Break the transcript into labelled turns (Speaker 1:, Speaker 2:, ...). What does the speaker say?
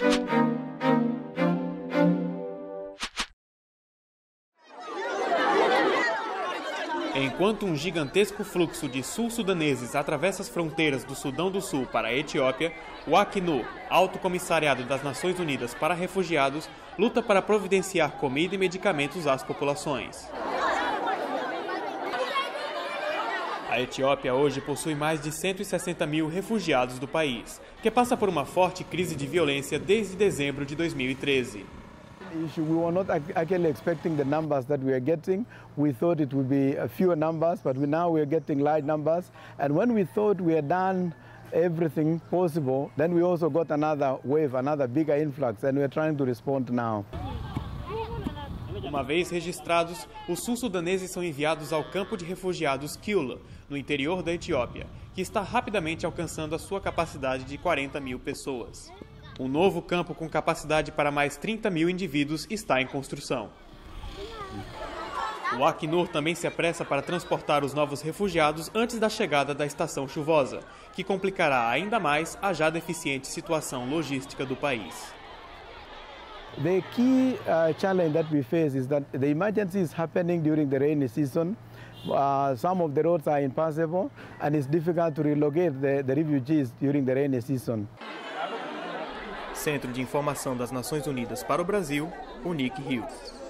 Speaker 1: Enquanto um gigantesco fluxo de sul-sudaneses atravessa as fronteiras do Sudão do Sul para a Etiópia, o Acnur, Alto Comissariado das Nações Unidas para Refugiados, luta para providenciar comida e medicamentos às populações. A Etiópia hoje possui mais de 160 mil refugiados do país, que passa por uma forte crise de violência desde dezembro de 2013.
Speaker 2: We were not actually expecting the numbers that we are getting. We thought it would be fewer numbers, but now we are getting large numbers. And when we thought we had done everything possible, then we also got another wave, another bigger influx, and we are trying to respond now.
Speaker 1: Uma vez registrados, os sul-sudaneses são enviados ao campo de refugiados Kula, no interior da Etiópia, que está rapidamente alcançando a sua capacidade de 40 mil pessoas. Um novo campo com capacidade para mais 30 mil indivíduos está em construção. O Acnur também se apressa para transportar os novos refugiados antes da chegada da estação chuvosa, que complicará ainda mais a já deficiente situação logística do país.
Speaker 2: The key challenge that we face is that the emergency is happening during the rainy season. Some of the roads are impassable and it's difficult to relocate the refugees during the rainy season.
Speaker 1: Centro de Informação das Nações Unidas para o Brasil, UNIC Rio.